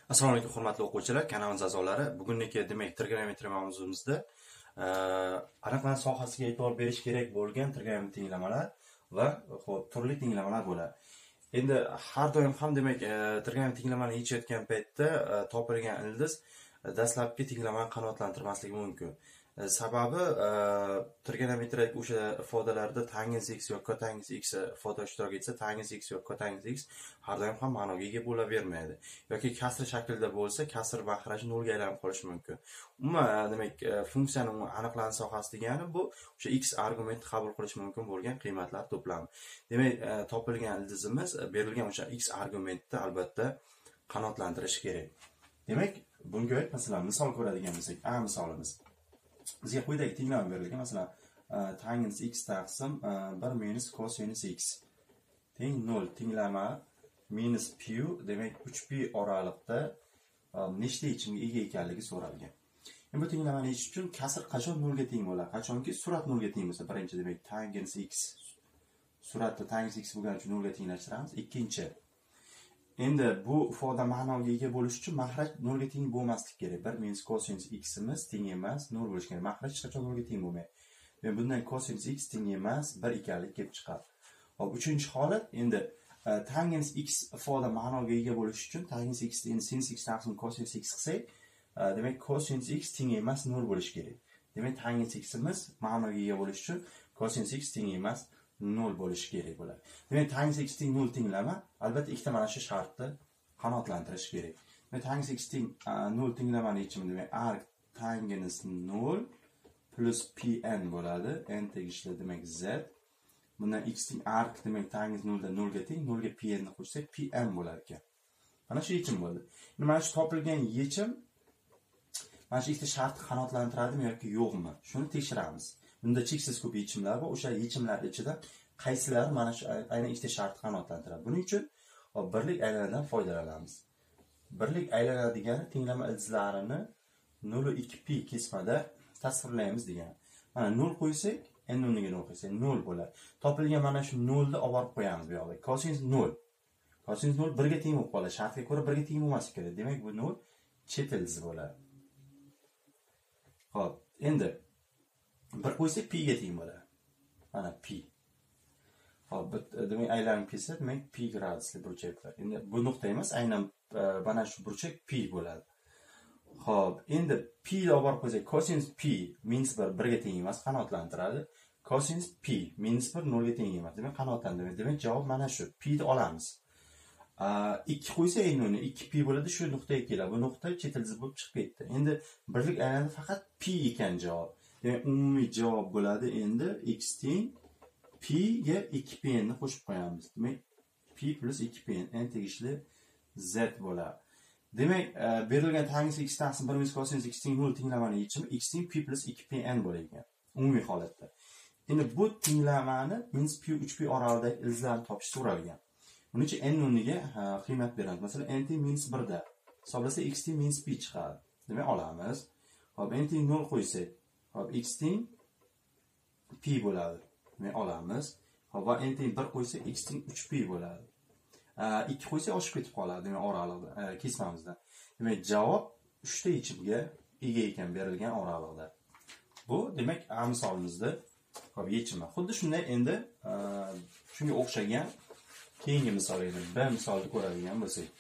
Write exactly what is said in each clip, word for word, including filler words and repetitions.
Assalomu alaykum hurmatli o'quvchilar, kanalimiz a'zolari. Bugungi demak trigonometriya mavzumizda aniqlanish sohasiga e'tibor berish kerak bo'lgan trigonometriya tenglamalar va xo'p, turli tenglamalar bo'ladi. Endi har doim ham demak trigonometriya tenglamani yechayotgan paytda topilgan ildiz dastlabki tenglamani qanoatlantirmasligi mumkin. Sababi trigonometriyadagi o'sha ifodalarda tangens x yoki cotangens x ifoda ishtirok etsa, tangens x yoki cotangens x har doim ham ma'noga ega bo'lavermaydi. Yoki kasr shaklida bo'lsa, kasr mahraji nolga aylanib qolishi mumkin. Umuman demak funksiyani aniqlanish sohasi degani bu o'sha x argumentni qabul qilish mumkin bo'lgan qiymatlar to'plami. Demak, topilgan ildizimiz berilgan o'sha x argumentni albatta qanoatlantirish kerak. Demak, bunga masalan misol ko'radigan bo'lsak, A misolimiz. Bizga quyidagi tenglama berilgan. Masalan, tangens x taqsim bir minus cosinus x teng nol tenglama minus pi, demak uch pi oraliqda nechta yechimga ega ekanligi so'ralgan. Endi bu tenglamani yechish uchun kasr qachon nolga teng bo'ladi? Qachonki surat nolga teng bo'lsa, birinchi demak tangens x suratda tangens x bo'lgani uchun nolga tenglashtiramiz. Ikkinchi, endi bu ifoda ma'noga ega bo'lish uchun mahraj nolga teng bo'lmasligi kerak. bir minus cosinus x imiz teng emas nol bo'lishi kerak. Mahraj hech qachon nolga teng bo'lmaydi. Men bundan cosinus x teng emas bir ekanligi kelib chiqadi. Hop, uchinchi holat, endi tangens x ifoda ma'noga ega bo'lish uchun tangens x endi sinus x taqsim cosinus x qilsak, demak cosinus x teng emas nol bo'lishi kerak. Demak, tangens x imiz ma'noga ega bo'lish uchun cosinus x teng emas nol bo'lishi kerak bo'ladi. Demak, tangens x teng nol tenglama albatta ikkita mana shu shartni qanoatlantirish kerak. Demak, tangens x teng nol tenglamani yechimi demak arc tangens nol plus pn bo'ladi. N tegishli demak z. Bundan x teng arc demak tangens nol dan nolga teng, nolga pn ni qo'shsak pn bo'lar ekan. Mana shu yechim bo'ldi. Endi mana shu topilgan yechim mana shu ikkita shartni qanoatlantiradimi yoki yo'qmi? Shuni tekshiramiz. Bunda cheksiz ko'p yechimlar bor. O'sha yechimlar ichida qaysilari mana shu aynan ikkita shartni qanoatlantiradi. Buning uchun birlik aylanadan foydalanamiz. Birlik aylana degani tenglama ildizlarini nol va ikki pi kesmada tasvirlaymiz degani. Mana nol qo'ysak, n o'rniga nol qo'ysak nol bo'ladi. Topilgan mana shu nolni olib borib qo'yamiz bu yoqda. Cosinus nol. Cosinus nol bir ga teng bo'lib qoladi. Shartga ko'ra bir ga teng bo'lmasi kerak. Demak, bu nol chet ildiz bo'ladi. Xo'p, endi bir qo'ysak pi ga teng bo'ladi. Mana pi. Hop, demak aylanib kelsa, demak pi gradusli burchaklar. Endi bu nuqta emas, aynan mana shu burchak pi bo'ladi. Hop, endi pi ni olib borib qo'ysak, cosinus pi minus bir bir ga teng emas, qanoatlantiradi. Cosinus pi minus bir nol ga teng emas. Demak, qanoatlantiradi. Demak, javob mana shu. Pi ni olamiz. ikki qo'ysa endi uni ikki pi bo'ladi, shu nuqtaga keladi. Bu nuqta chet ildiz bo'lib chiqib ketdi. Endi birlik aylanada faqat pi ekan javob. Demak, umumiy javob bo'ladi endi x teng pi ga ikki pi ni qo'shib qo'yamiz. Demak, pi plus ikki pi n tegishli z bo'ladi. Demak, berilgan tangens x taqsim bir minus cosinus x teng nol tenglamani yechimi x teng pi plus ikki pi n bo'lar ekan. Umumiy holatda. Endi bu tenglamani minus pi uch pi oralidagi ildizlarni topish so'ralgan. Buning uchun n o'rniga qiymat beramiz. Masalan, n teng minus bir da hisoblasa x teng minus pi chiqadi. Demak, olamiz. Hop, n teng nol qo'ysak, hop, x teng pi bo'ladi. Demak, olamiz. Hop, va n teng bir qo'ysak x teng uch pi bo'ladi. ikki qo'ysak oshib ketib qoladi, demak, oraliqda, kesmamizdan. Demak, javob uchta yechimga ega ekan berilgan oraliqda. Bu demak A misolimizda hop yechimi. Xuddi shunday endi shunga o'xshagan keyingi misol edi. B misolni ko'radigan bo'lsak.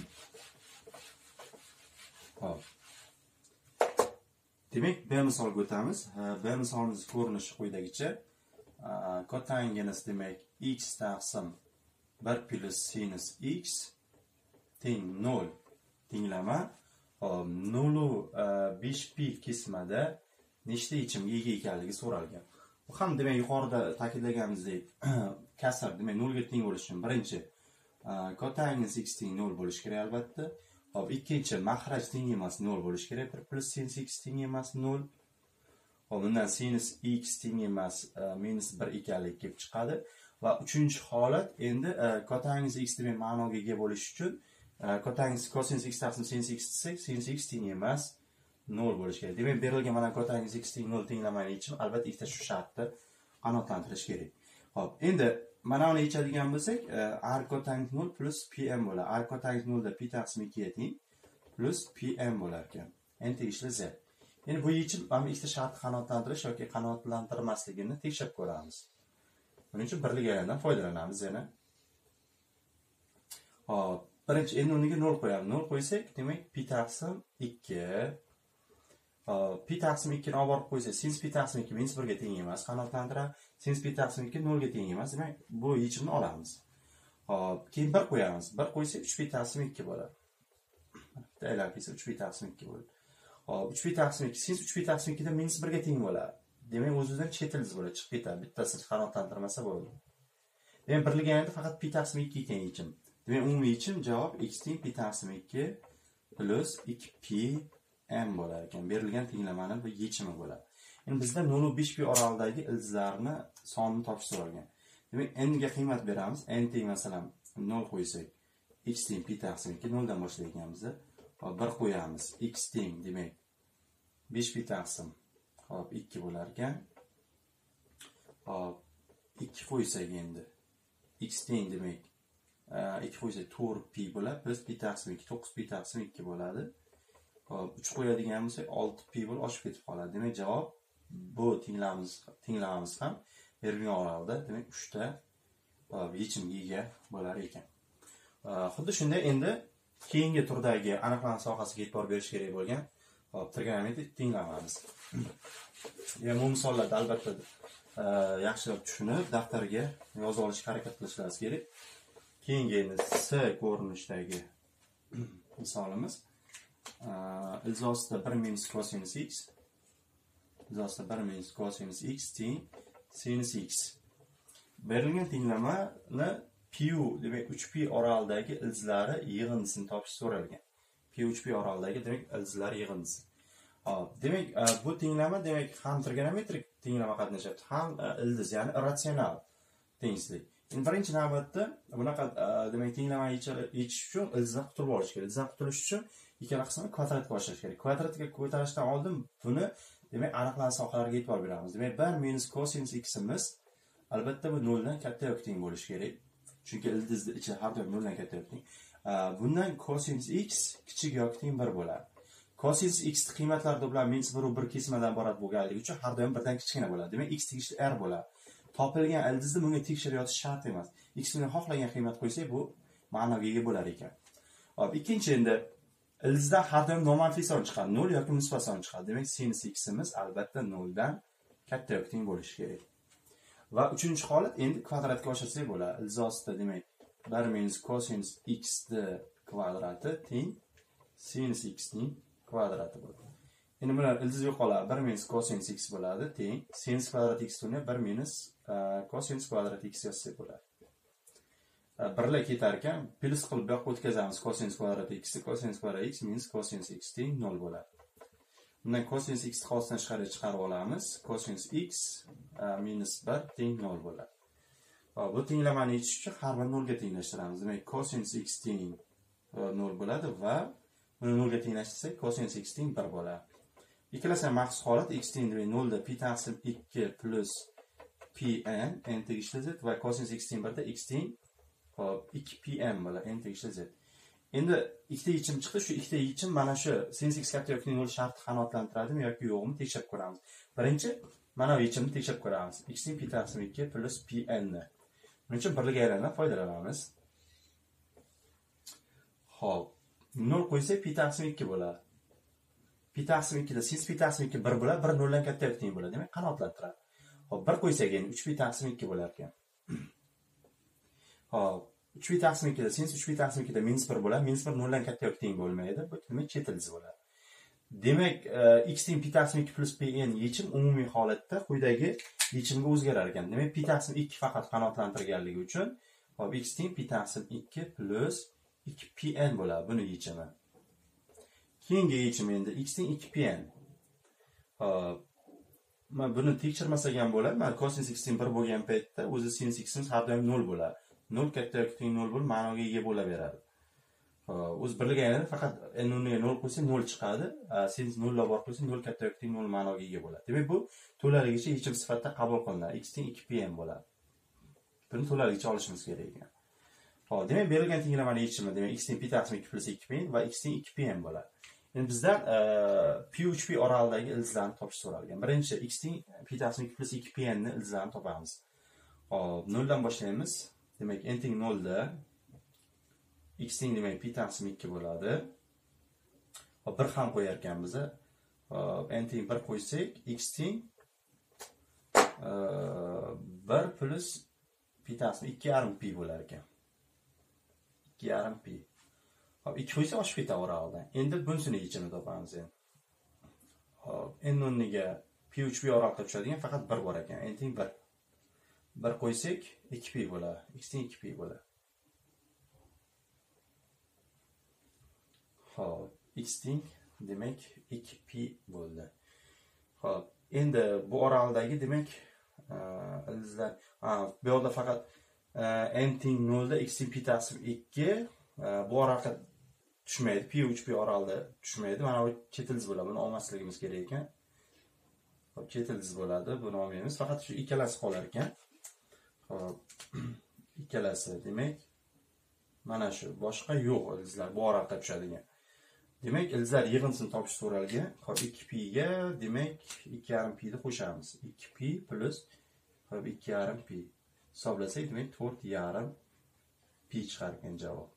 Hop. Demak, B misolga o'tamiz. B misolimiz ko'rinishi quyidagicha. Kotangens demak x taqsim bir plus sinus x teng nol tenglama nol besh pi kesmada nechta yechimga ega ekanligi so'ralgan. Bu ham demak yuqorida ta'kidlaganimizdek kasr demak nol ga teng bo'lishi uchun birinchi kotangens x teng nol bo'lishi kerak albatta. Hop, ikkinchi mahraj teng emas nol bo'lishi kerak. bir plus sinus x teng emas nol. Hop, bundan sinus x teng emas minus bir ekanligi kelib chiqadi. Va uchinchi holat endi kotangens x demak ma'noga ega bo'lish uchun kotangens cosinus x taqsim sinus x desak, sinus x teng emas nol bo'lishi kerak. Demak, berilgan mana kotangens x teng nol tenglamani yechimi albatta ikkita shu shartni qanoatlantirish kerak. Hop, endi mana uni yechadigan bo'lsak, arc cotangens nol plus pm bo'ladi. Arc cotangens nol da pi taqsim ikki ga teng. plus pm bo'lar ekan. N tegishli z. Endi bu yechim mana ikkita shartni qanoatlantirish yoki qanoatlantirmasligini tekshirib ko'ramiz. Buning uchun birligidan foydalanamiz yana. Hop, birinchi endi uniga nol qo'yamiz. nol qo'ysak, demak pi taqsim ikki. Hop, pi taqsim ikki ni olib borib qo'ysak, sinus pi taqsim ikki minus bir ga teng emas. Qanoatlantirib, sinus pi taqsim ikki nol ga teng emas. Demak, bu yechimni olamiz. Hop, keyin bir qo'yamiz. bir qo'ysak uch pi taqsim ikki bo'ladi. Bitta kelsa uch pi taqsim ikki bo'ladi. Hop, uch pi taqsim ikki sinus uch pi taqsim ikki da minus bir ga teng bo'ladi. Demak, o'zidan chet ildiz bo'ladi, chiqib ketadi. Bittasi qanoatlantirmasa bo'ladi. Demak, birligida faqat pi taqsim ikki ekan yechim. Demak, umumiy yechim javob x teng pi taqsim ikki plus ikki pi m bo'lar ekan. Berilgan tenglamani bu yechimi bo'ladi. Endi bizda nol va besh pi oralidagi ildizlarni sonini topish so'ralgan. Demak, n ga qiymat beramiz. N teng masalan nol qo'ysak, x teng pi taqsim ikki nol dan boshlaymiz. Hop, bir qo'yamiz. X teng demak besh pi taqsim hop ikki bo'lar ekan. Hop, ikki qo'ysak endi x teng demak ikki qo'ysak to'rt pi bo'ladi plus pi taqsim ikki to'qqiz pi taqsim ikki bo'ladi. Hop, uch qo'yadigan bo'lsak olti pi bo'lib oshib ketib qoladi. Demak, javob bu tenglamamiz tenglamamiz ham berilgan oralda demak uch ta yechimga ega bo'lar ekan. Xuddi shunday endi keyingi turdagi aniqlanish sohasiga e'tibor berish kerak bo'lgan hop trigonometrik tenglamamiz. Yani bu misollarda albatta yaxshilab tushunib daftarga yozib olishga harakat qilishingiz kerak. Keyingi endi S ko'rinishdagi misolimiz ilzosida bir minus cosinus x ilzosida bir minus cosinus x teng sinus x. Berilgan tenglamani pi demak uch pi oralidagi ildizlari yig'indisini topish so'ralgan. pi uch pi oralidagi demak ildizlar yig'indisi. Hop, demak bu tenglama demak ham trigonometrik tenglama qatnashyapti, ham ildiz, ya'ni irratsional tengsizlik. Endi birinchi navbatda bunaqa demak tenglama yechish uchun ildizdan qutulib olish kerak. Ildizdan qutulish uchun ikkala qismini kvadratga oshirish kerak. Kvadratga ko'tarishdan oldin buni demak aniqlanish sohalariga e'tibor beramiz. Demak bir minus cosinus x'imiz albatta bu nol dan katta yoki teng bo'lishi kerak. Chunki ildizni ichida har doim nol dan katta yoki teng. Bundan cosinus x kichik yoki teng bir bo'ladi. Cosinus x qiymatlar to'plami minus bir va bir kesmadan iborat bo'lganligi uchun har doim birdan kichkina bo'ladi. Demak, x tegishli r bo'ladi. Topilgan ildizni bunga tekshirib yozish shart emas. X ni xohlagan qiymat qo'ysak, bu ma'noga ega bo'lar ekan. Hop, ikkinchi endi ildizdan har doim nomanfiy son chiqadi, nol yoki musbat son chiqadi. Demak, sinus x'imiz albatta nol dan katta yoki teng bo'lishi kerak. Va uchinchi holat endi kvadratga oshirsak bo'ladi. Ilzosida demak bir minus cosinus x ni kvadrati teng sinus x ning kvadrati bo'ladi. Endi bular ildiz yo'qoladi. bir minus cosinus x bo'ladi teng sinus kvadrat x uni bir minus cosinus kvadrat x yozsak bo'ladi. Birlar ketar ekan, plus qilib bu yoqqa o'tkazamiz cosinus kvadrat x, cosinus kvadrat x minus cosinus x teng nol bo'ladi. Bundan cosinus x xosdan chiqarib chiqarib olamiz. Cosinus x minus bir teng nol bo'ladi. Hop, bu tenglamani yechish uchun har bir nol ga tenglashtiramiz. Demak, cosinus x teng nol bo'ladi va buni nol ga tenglashtirsak cosinus x teng bir bo'ladi. Ikkalasi maxsus holat x teng demak nol da pi taqsim ikki plus pn n tegishli z va cosinus x teng bir da x teng hop ikki pi m bo'ladi n tegishli z. Endi ikkita yechim chiqdi. Shu ikkita yechim mana shu sinus x katta yoki nol sharti qanoatlantiradimi yoki yo'qmi tekshirib ko'ramiz. Birinchi mana bu yechimni tekshirib ko'ramiz. X teng pi taqsim ikki plus pn ni. Buning uchun birligidan foydalanamiz. Hop, nol qo'ysak pi taqsim ikki bo'ladi. Pi taqsim ikki da sinus pi taqsim ikki bir bo'ladi, bir nol dan katta yoki teng bo'ladi. Demak, qanoatlantiradi. Hop, bir qo'ysak endi uch pi taqsim ikki bo'lar ekan. Hop, uch pi taqsim ikki da sinus uch pi taqsim ikki da minus bir bo'ladi. Minus bir nol dan katta yoki teng bo'lmaydi. Bu demak chet ildiz bo'ladi. Demak, x teng pi taqsim ikki plus pn yechim umumiy holatda quyidagi yechimga o'zgarar ekan. Demak, pi taqsim ikki faqat qanoatlantirganligi uchun hop x teng pi taqsim ikki plus ikki pn bo'ladi buni yechimi. Keyingi yechim endi x teng ikki pn. Hop, men buni tekshirmasak ham bo'ladi. Mana cosinus x teng bir bo'lgan paytda o'zi sinus x'imiz har doim nol bo'ladi. nol katta yoki teng nol bo'lib ma'noga ega bo'laveradi. O'z birligida faqat n o'rniga nol qo'ysa nol chiqadi. Sinus nol olib borib qo'ysa nol katta yoki teng nol ma'noga ega bo'ladi. Demak, bu to'laligicha yechim sifatida qabul qilinadi. X teng ikki pn bo'ladi. Buni to'laligicha olishimiz kerak ekan. Xo'p, demak berilgan tenglamani yechimi demak x ning pi taqsim ikki plus ikki pi va x ning ikki pi ham bo'ladi. Endi bizdan pi uch pi oralidagi ildizlarni topish so'ralgan. Birinchi x ning pi taqsim ikki plus ikki pi ni ildizlarini topamiz. Hop, noldan boshlaymiz. Demak, n teng nolda x ning demak pi taqsim ikki bo'ladi. Hop, bir ham qo'yar ekanmiz. Hop, n teng bir qo'ysak, x teng bir plus pi taqsim ikki yarim pi bo'lar ekan. ikki yarim pi. Hop, ikki qo'ysa oshib ketaveradi. Endi bunisini yechimini topamiz endi. Hop, n o'rniga pi uch pi oraliqda tushadigan faqat bir bor ekan. N teng bir. bir qo'ysak ikki pi bo'ladi. X teng ikki pi bo'ladi. Hop, x teng demak ikki pi bo'ldi. Hop, endi bu oraldagi demak ildizlar, ha, bu yerda faqat n teng nolda x teng pi taqsim ikki bu oraliqqa tushmaydi. pi uch pi oralida tushmaydi. Mana bu chet ildiz bo'ladi. Buni olmasligimiz kerak ekan. Hop, chet ildiz bo'ladi. Buni olmaymiz. Faqat shu ikkalasi qolar ekan. Hop, ikkalasi demak mana shu, boshqa yo'q ildizlar bu oraliqqa tushadigan. Demak, ildizlar yig'indisini topish so'ralgan. Hop, ikki pi ga demak ikki yarim pi ni qo'shamiz. ikki pi plus hop ikki yarim pi. Hisoblasak, demak to'rt yarim pi chiqar ekan javob.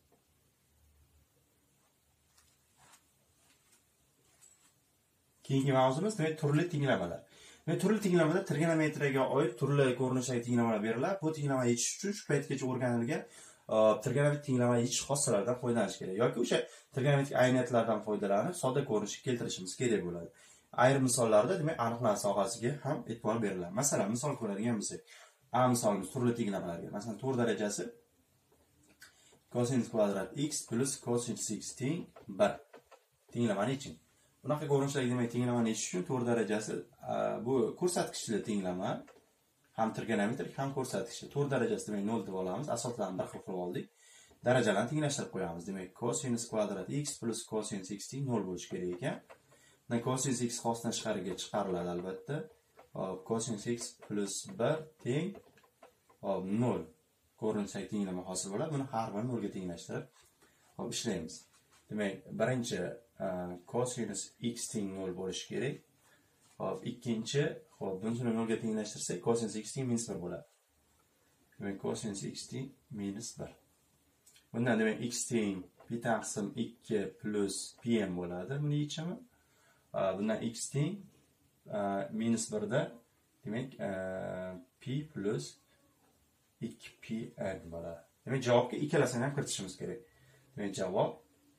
Keyingi mavzumiz demak turli tenglamalar. Demak, turli tenglamada trigonometriyaga oid turli ko'rinishdagi tenglamalar beriladi. Bu tenglamani yechish uchun shu paytgacha o'rganilgan trigonometrik tenglama yechish xossalaridan foydalanish kerak yoki o'sha trigonometrik ayniyatlardan foydalanib sodda ko'rinishga keltirishimiz kerak bo'ladi. Ayrim misollarda demak aniqlanish sohasiga ham e'tibor beriladi. Masalan, misol ko'radigan bo'lsak, A misolimiz turli tenglamalarga. Masalan, to'rt darajasi kosinus kvadrat x plus kosinus x teng bir. Tenglamani yeching. Bunaqa ko'rinishdagi demak tenglamani yechish uchun to'rt darajasi bu ko'rsatkichli tenglama, ham trigonometrik ham ko'rsatkichli. to'rt darajasi demak nol deb olamiz. Asoslarni bir xil qilib oldik. Darajalarni tenglashtirib qo'yamiz. Demak, kosinus kvadrat x plus kosinus x teng nol bo'lishi kerak ekan. Demak, kosinus x qosdan tashqariga chiqariladi albatta. Hop, kosinus x plus bir teng hop nol. Ko'rinishdagi tenglama hosil bo'ladi. Buni har bir nolga tenglashtirib hop ishlaymiz. Demak, birinchi kosinus x teng nol bo'lishi kerak. Hop, ikkinchi, hop, bunisini nolga tenglashtirsak, kosinus x teng minus bir bo'ladi. Demak, kosinus x teng minus bir. Bundan demak x teng pi taqsim ikki plus pi m bo'ladi. Buni yechimi. Bundan x teng minus bir da demak pi plus ikki pi n bo'ladi. Demak, javobga ikkalasini ham kiritishimiz kerak. Demak, javob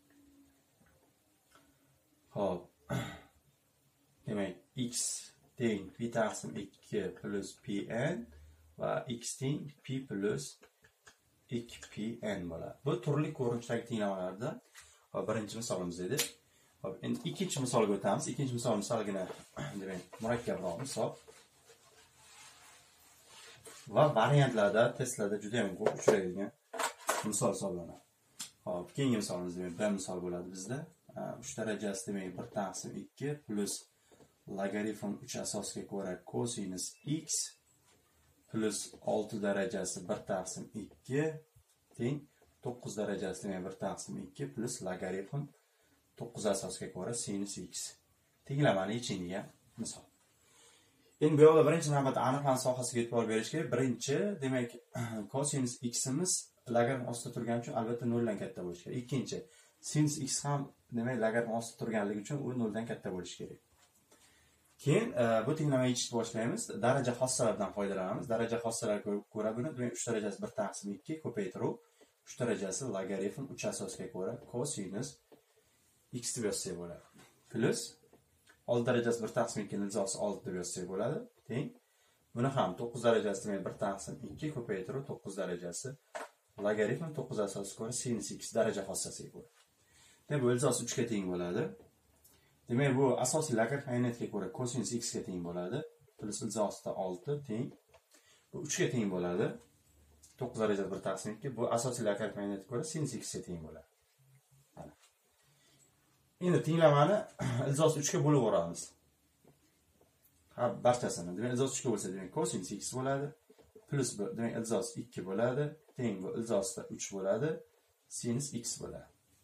hop, demak x teng pi taqsim ikki plus pi n va x teng pi plus ikki pi n bo'ladi. Bu turli ko'rinishdagi tenglamalarda birinchi misolimiz edi. Hop, endi ikkinchi misolga o'tamiz. Ikkinchi misolimiz salgina demak murakkabroq misol. Va variantlarda, testlarda juda ham ko'p uchraydigan misol hisoblanadi. Hop, keyingi misolimiz demak bir misol bo'ladi bizda. uch darajasi demak bir taqsim ikki plus logaritm uch asosga ko'ra kosinus x plus olti darajasi bir taqsim ikki teng to'qqiz darajasi demak bir taqsim ikki plus logaritm to'qqiz asosga ko'ra sinus x. Tenglamani yeching degan misol. Endi bu yerda birinchi navbatda aniqlanish sohasiga e'tibor berish kerak. Birinchi, demak, kosinus x imiz logaritm ostida turgani uchun albatta nol dan katta bo'lishi kerak. Ikkinchi, sinus x ham demak logaritm ostida turganligi uchun u nol dan katta bo'lishi kerak. Keyin bu tenglamani yechishni boshlaymiz. Daraja xossalaridan foydalanamiz. Daraja xossalariga ko'ra buni demak uch darajasi bir taqsim ikki ko'paytiruv uch darajasi logaritm uch asosga ko'ra kosinus x deb yozsak bo'ladi. Plus olti darajasi bir taqsim ikki nizosi olti deb yozsak bo'ladi. Teng. Buni ham to'qqiz darajasi demak bir taqsim ikki ko'paytiruv to'qqiz darajasi logaritm to'qqiz asosga ko'ra sinus x daraja xossasiga ko'ra. Demak, bu ilzosi uch ga teng bo'ladi. Demak, bu asosiy logaritm ayniyatga ko'ra kosinus x ga teng bo'ladi. Plus ilzosida olti teng. Bu uch ga teng bo'ladi. to'qqiz darajasi bir taqsim ikki. Bu asosiy logaritm ayniyatga ko'ra sinus x ga teng bo'ladi. Endi tenglamani ilzosi uch ga bo'lib o'ramiz. Ha, barchasini. Demak, ilzosi uch ga bo'lsa, demak, kosinus x bo'ladi. Plus demak, ilzosi ikki bo'ladi. teng bu ilzosida uch bo'ladi. Sinus x bo'ladi.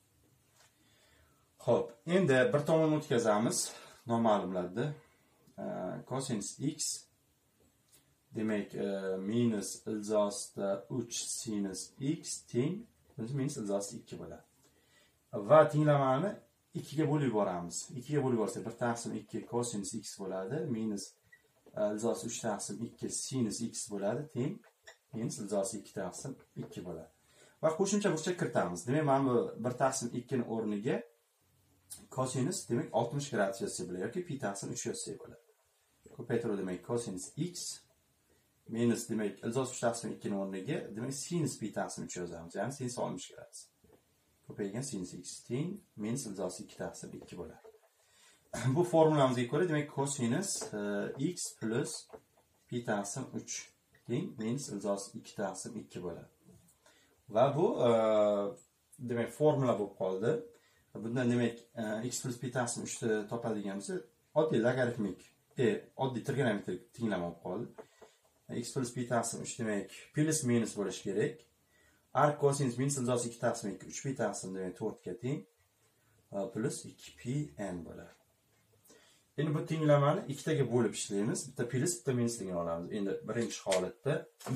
Xo'p, endi bir tomon o'tkazamiz noma'lumlarni. Cosinus x demak minus ilzosida uch sinus x teng minus ilzosida ikki bo'ladi. Va tenglamani ikki ga bo'lib yuboramiz. ikki ga bo'lib yuborsak bir taqsim ikki cosinus x bo'ladi. Minus ilzosi uch taqsim ikki sinus x bo'ladi. Teng minus ilzosi ikki taqsim ikki bo'ladi. Va qo'shimcha burchak kiritamiz. Demak, mana bu bir taqsim ikki ning o'rniga cosinus demak oltmish gradus yozsak bo'ladi yoki pi taqsim uch yozsak bo'ladi. Ko'paytiruv demak cosinus x minus demak ilzos uch taqsim ikki ning o'rniga demak sinus pi taqsim uch yozamiz. Ya'ni sinus oltmish gradus. Ko'paygan sinus x teng minus ilzosi ikki taqsim ikki bo'ladi. Bu formulamizga ko'ra demak cosinus x plus pi taqsim uch teng minus ilzosi ikki taqsim ikki bo'ladi. Va bu demak formula bo'lib qoldi. Bundan demak x plus pi taqsim uch ni topadiganimiz oddiy logaritmik, e, oddiy trigonometrik tenglama bo'lib qoldi. X plus pi taqsim uch demak plus minus bo'lishi kerak. Arc cosinus minus ilzosi ikki taqsim ikki uch pi taqsim demak to'rt ga teng plus ikki pi n bo'ladi. Endi bu tenglamani ikkitaga bo'lib ishlaymiz. Bitta plus, bitta minusligini olamiz. Endi birinchi holatda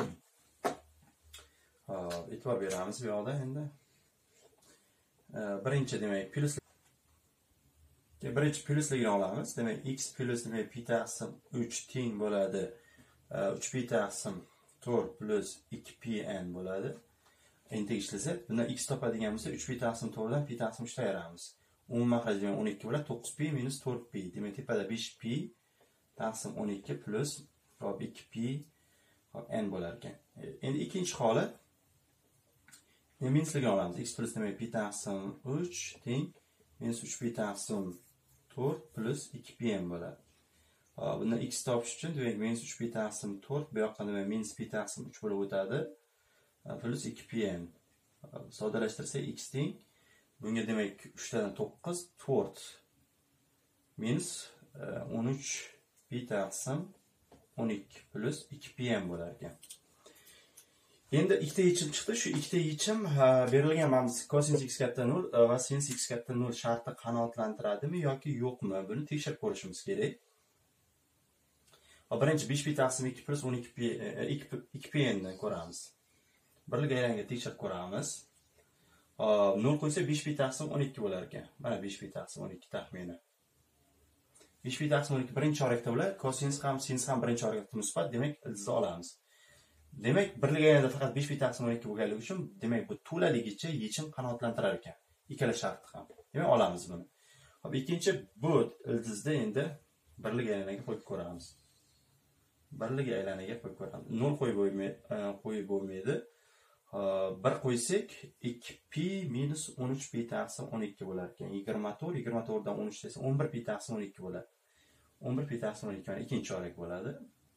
hop, e'tibor beramiz bu yoqda endi. Birinchi demak plus birinchi plusligini olamiz. Demak x plus demak pi taqsim uch teng bo'ladi. uch pi taqsim to'rt plus ikki pi n bo'ladi. Endi ishlasak, bundan x topadigan bo'lsa uch pi taqsim to'rt dan pi taqsim uch ta ayiramiz. Umumiy makhraj demak o'n ikki bo'ladi. to'qqiz pi minus to'rt pi. Demak tepada besh pi taqsim o'n ikki plus hop ikki pi hop n bo'lar ekan. Endi ikkinchi holat minusligini olamiz. X plus demak pi taqsim uch teng minus uch pi taqsim to'rt plus ikki pi n bo'ladi. Bundan x topish uchun demak minus uch pi taqsim to'rt bu yoqqa demak minus pi taqsim uch bo'lib o'tadi. Plus ikki pi n. Soddalashtirsak x teng bunga demak uch dan to'qqiz to'rt minus o'n uch pi taqsim o'n ikki plus ikki pi n bo'lar ekan. Endi ikkita yechim chiqdi. Shu ikkita yechim berilgan mana cosinus x katta nol va sinus x katta nol sharti qanoatlantiradimi yoki yo'qmi? Buni tekshirib ko'rishimiz kerak. Birinchi besh pi taqsim ikki plus o'n ikki pi ikki pi n ni ko'ramiz. Birlik aylanga tekshirib ko'ramiz. nol qo'ysa besh pi taqsim o'n ikki bo'lar ekan. Mana besh pi taqsim o'n ikki taxmini. besh pi taqsim o'n ikki birinchi chorakda bo'ladi. Cosinus ham sinus ham birinchi chorakda musbat, demak ildizni olamiz. Demak, birlik aylanda faqat besh pi taqsim o'n ikki bo'lganligi uchun, demak bu to'laligicha yechim qanoatlantirar ekan. Ikkala shartni ham. Demak, olamiz buni. Hop, ikkinchi bu ildizni endi birlik aylanaga qo'yib ko'ramiz. Birlik aylanaga qo'yib ko'ramiz. nol qo'yib bo'lmaydi, qo'yib bo'lmaydi. bir qo'ysak ikki pi minus o'n uch pi taqsim o'n ikki bo'lar ekan. yigirma to'rt, yigirma to'rt dan o'n uch desa o'n bir pi taqsim o'n ikki bo'ladi. o'n bir pi taqsim o'n ikki ikkinchi chorak bo'ladi.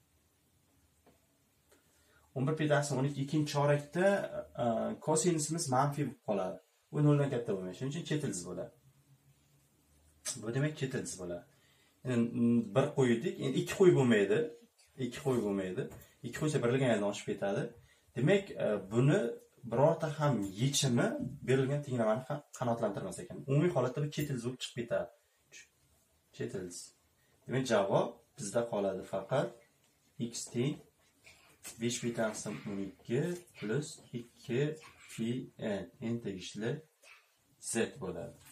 o'n bir pi taqsim o'n ikki ikkinchi chorakda kosinusimiz manfiy bo'lib qoladi. Bu nol dan katta bo'lmaydi. Shuning uchun chet ildiz bo'ladi. Bu demak chet ildiz bo'ladi. Endi bir qo'ydik, endi ikki qo'yib bo'lmaydi. ikki qo'yib bo'lmaydi. ikki qo'ysa birlik aylanadan oshib ketadi. Demak, buni birorta ham yechimi berilgan tenglamani qanoatlantirmas ekan. Umumiy holatda bu chet ildiz bo'lib chiqib ketadi. Chet ildiz. Demak, javob bizda qoladi faqat x teng besh pi taqsim o'n ikki plus ikki pi n n tegishli z bo'ladi.